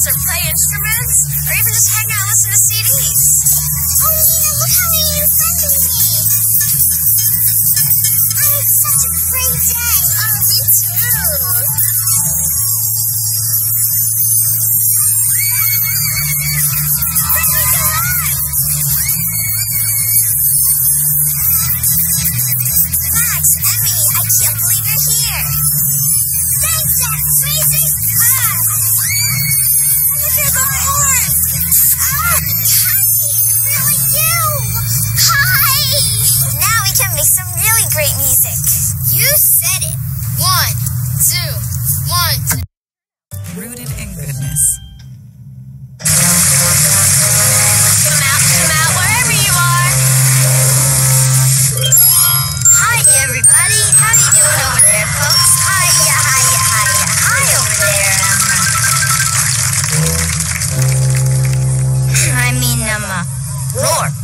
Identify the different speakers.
Speaker 1: dance or play instruments, or even just hang out and listen to CDs.
Speaker 2: Oh, Nina, look how you're sending me. I had such a great day.
Speaker 1: Oh, me too.
Speaker 2: Max, Emmy, I can't believe you're here. Thanks, Jack. Tracy. Look at the horn. Cassie, it's really you. Hi. Now we can make some really great music. You said it.
Speaker 1: 1, 2, 1, 2.
Speaker 3: Rooted in goodness.
Speaker 1: Come out, wherever you are.
Speaker 2: Hi, everybody. How you doing over there, folks? Hiya, hiya, hiya. Hi over there, Roar.